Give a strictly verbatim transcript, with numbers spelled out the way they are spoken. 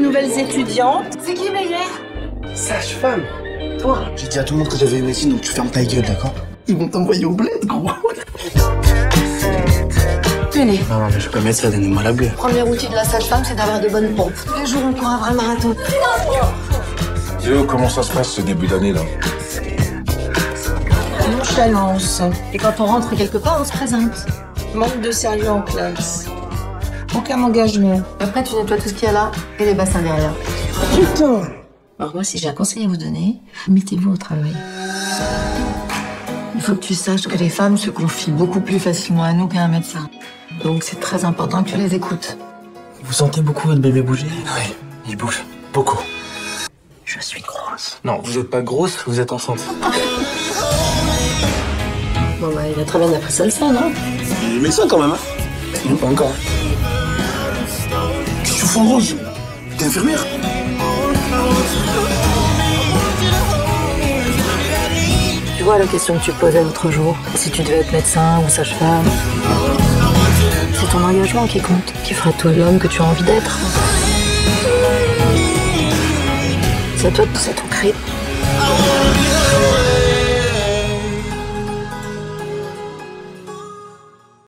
nouvelles étudiantes. C'est qui, Meyer? Sage-femme. Toi? J'ai dit à tout le monde que j'avais eu médecine, donc tu fermes ta gueule, d'accord? Ils vont t'envoyer au bled, gros. Tenez. Non, non, mais je suis pas médecin, donnez-moi la bleue. Premier outil de la sage-femme, c'est d'avoir de bonnes pompes. Tous les jours, on court un vrai marathon. Yo, comment ça se passe ce début d'année là? Nonchalance. Et quand on rentre quelque part, on se présente. Manque de sérieux en classe. Aucun engagement. Après, tu nettoies tout ce qu'il y a là et les bassins derrière. Putain! Alors moi, si j'ai un conseil à vous donner, mettez-vous au travail. Il faut que tu saches que les femmes se confient beaucoup plus facilement à nous qu'à un médecin. Donc c'est très important que tu les écoutes. Vous sentez beaucoup votre bébé bouger? Oui, il bouge. Beaucoup. Je suis grosse. Non, vous êtes pas grosse, vous êtes enceinte. Bon bah, il a très bien appris ça le sein, non? Il est médecin quand même, hein? Non, pas encore. Qu'est-ce que tu fous en rose? T'es infirmière? Tu vois la question que tu posais l'autre jour, si tu devais être médecin ou sage-femme, c'est ton engagement qui compte, qui fera de toi l'homme que tu as envie d'être. C'est à toi de pousser ton cri.